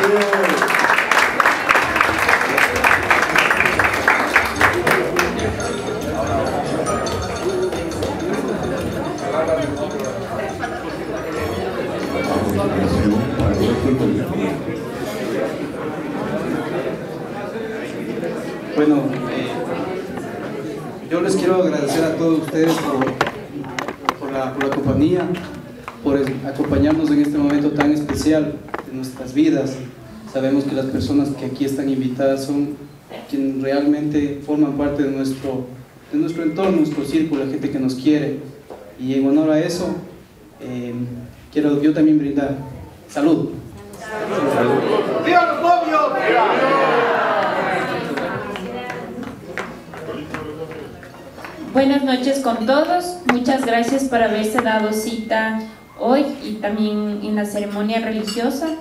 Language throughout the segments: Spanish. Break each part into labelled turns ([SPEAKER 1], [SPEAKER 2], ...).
[SPEAKER 1] Bueno, yo les quiero agradecer a todos ustedes por la compañía, por acompañarnos en este momento tan especial de nuestras vidas. Sabemos que las personas que aquí están invitadas son quienes realmente forman parte de nuestro entorno, nuestro círculo, la gente que nos quiere. Y en honor a eso, quiero yo también brindar salud.
[SPEAKER 2] ¡Salud! ¡Viva los novios!
[SPEAKER 3] Buenas noches con todos, muchas gracias por haberse dado cita hoy y también en la ceremonia religiosa.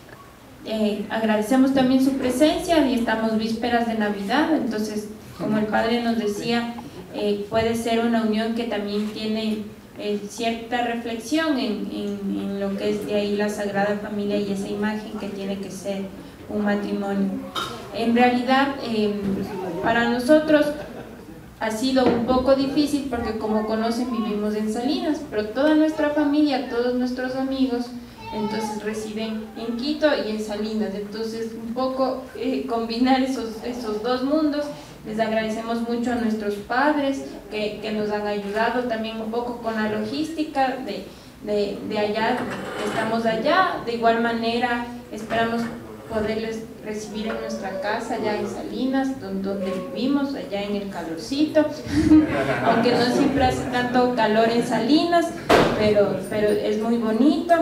[SPEAKER 3] Agradecemos también su presencia y estamos vísperas de Navidad, entonces como el Padre nos decía, puede ser una unión que también tiene cierta reflexión en lo que es de ahí la Sagrada Familia y esa imagen que tiene que ser un matrimonio. En realidad, para nosotros ha sido un poco difícil porque, como conocen, vivimos en Salinas, pero toda nuestra familia, todos nuestros amigos, entonces residen en Quito y en Salinas, entonces un poco combinar esos dos mundos. Les agradecemos mucho a nuestros padres que nos han ayudado también un poco con la logística de allá, que estamos allá. De igual manera esperamos poderles recibir en nuestra casa allá en Salinas, donde vivimos, allá en el calorcito, aunque no siempre hace tanto calor en Salinas, pero es muy bonito.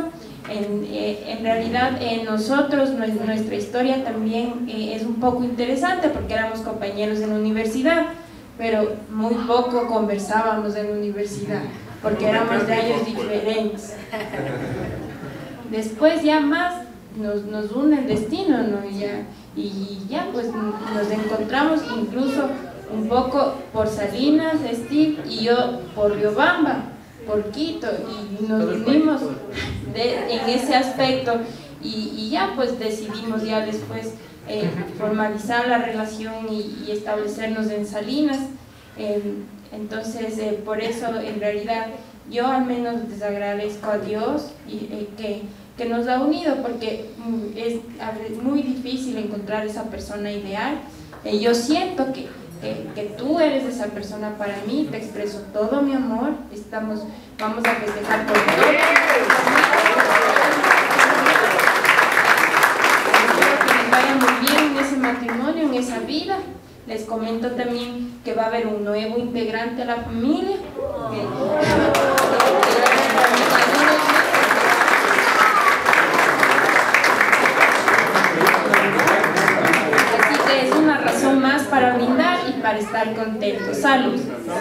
[SPEAKER 3] En realidad nosotros, nuestra historia también es un poco interesante porque éramos compañeros en la universidad, pero muy poco conversábamos en la universidad porque éramos de años diferentes. Después ya más nos une el destino, ¿no? Y ya pues nos encontramos incluso un poco por Salinas, Steve y yo por Riobamba, por Quito, y nos unimos en ese aspecto y ya pues decidimos ya después formalizar la relación y establecernos en Salinas. Entonces por eso en realidad yo al menos les agradezco a Dios que nos ha unido, porque es muy difícil encontrar esa persona ideal. Yo siento que tú eres esa persona para mí, te expreso todo mi amor, vamos a festejar por todo. Espero que les vaya muy bien en ese matrimonio, en esa vida. Les comento también que va a haber un nuevo integrante a la familia. Más para brindar y para estar contentos. ¡Salud!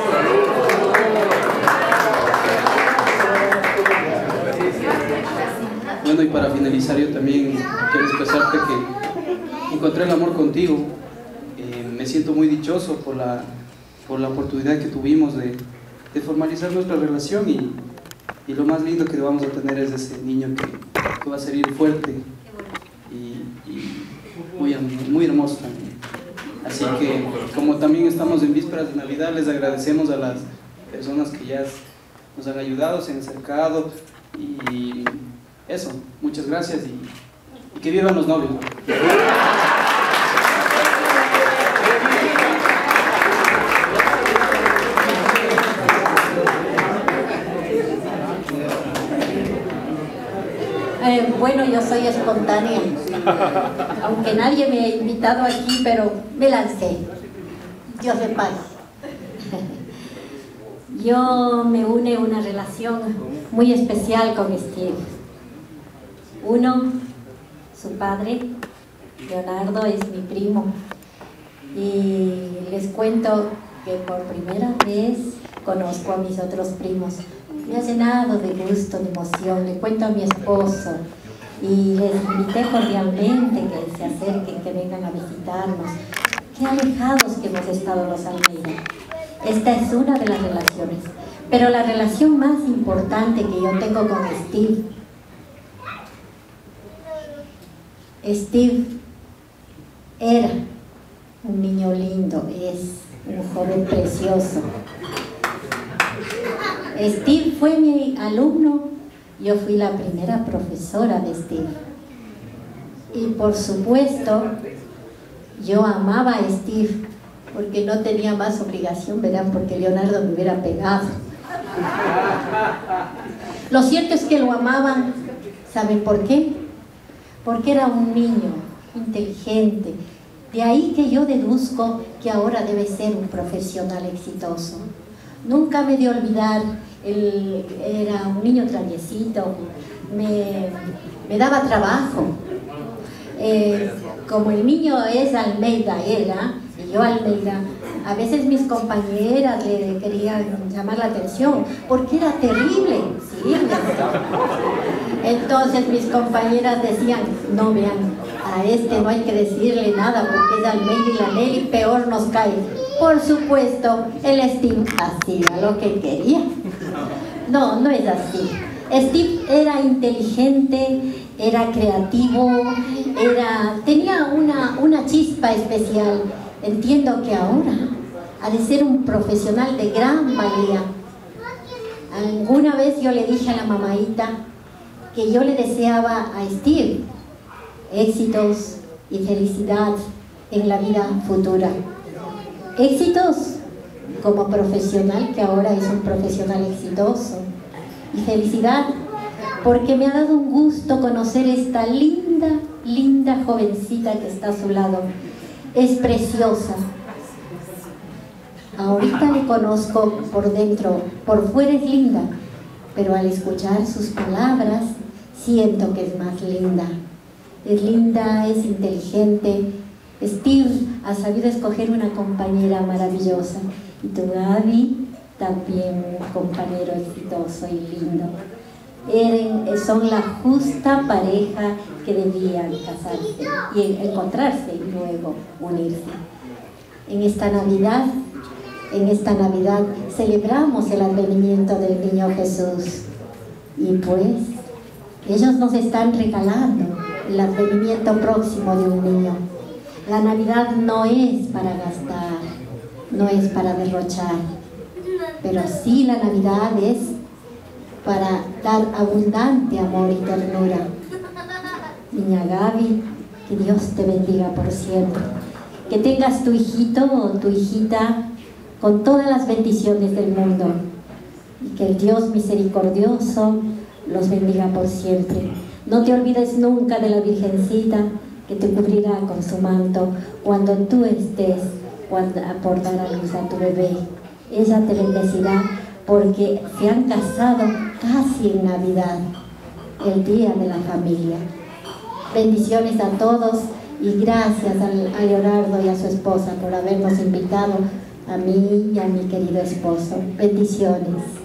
[SPEAKER 1] Bueno, y para finalizar yo también quiero expresarte que encontré el amor contigo. Me siento muy dichoso por la oportunidad que tuvimos de formalizar nuestra relación y lo más lindo que vamos a tener es ese niño que va a salir fuerte y muy hermoso también. Así que, como también estamos en vísperas de Navidad, les agradecemos a las personas que ya nos han ayudado, se han acercado y eso, muchas gracias y que vivan los novios.
[SPEAKER 4] Bueno, yo soy espontánea, aunque nadie me ha invitado aquí, pero me lancé. Dios de paz. Yo me une una relación muy especial con Steve. Uno, su padre, Leonardo, es mi primo. Y les cuento que por primera vez conozco a mis otros primos. Me ha llenado de gusto, de emoción. Le cuento a mi esposo y les invité cordialmente que se acerquen, que vengan a visitarnos. Qué alejados que hemos estado los Almeida. Esta es una de las relaciones, pero la relación más importante que yo tengo con Steve Steve era un niño lindo, es un joven precioso. Steve fue mi alumno, yo fui la primera profesora de Steve. Y por supuesto, yo amaba a Steve, porque no tenía más obligación, verán, porque Leonardo me hubiera pegado. Lo cierto es que lo amaban, ¿saben por qué? Porque era un niño inteligente. De ahí que yo deduzco que ahora debe ser un profesional exitoso. Nunca me de olvidar, él era un niño traviesito, me daba trabajo. Como el niño es Almeida, era, y yo Almeida, a veces mis compañeras le querían llamar la atención, porque era terrible, sí, entonces mis compañeras decían, no, vean, a este no hay que decirle nada, porque es Almeida y la Nelly peor nos cae. Por supuesto, el Steve hacía lo que quería. No, no es así. Steve era inteligente, era creativo, tenía una chispa especial. Entiendo que ahora ha de ser un profesional de gran valía. Alguna vez yo le dije a la mamaita que yo le deseaba a Steve éxitos y felicidad en la vida futura. Éxitos como profesional, que ahora es un profesional exitoso, y felicidad porque me ha dado un gusto conocer esta linda jovencita que está a su lado. Es preciosa. Ahorita le conozco por dentro, por fuera es linda, pero al escuchar sus palabras siento que es más linda. Es linda, es inteligente. Steve ha sabido escoger una compañera maravillosa. Y tu Gaby, también un compañero exitoso y lindo. Son la justa pareja que debían casarse y encontrarse y luego unirse. En esta Navidad celebramos el advenimiento del niño Jesús. Y pues, ellos nos están regalando el advenimiento próximo de un niño. La Navidad no es para gastar, no es para derrochar, pero sí la Navidad es para dar abundante amor y ternura. Niña Gaby, que Dios te bendiga por siempre. Que tengas tu hijito o tu hijita con todas las bendiciones del mundo. Y que el Dios misericordioso los bendiga por siempre. No te olvides nunca de la Virgencita que te cubrirá con su manto cuando tú estés por dar a luz a tu bebé. Ella te bendecirá porque se han casado casi en Navidad, el día de la familia. Bendiciones a todos y gracias a Leonardo y a su esposa por habernos invitado, a mí y a mi querido esposo. Bendiciones.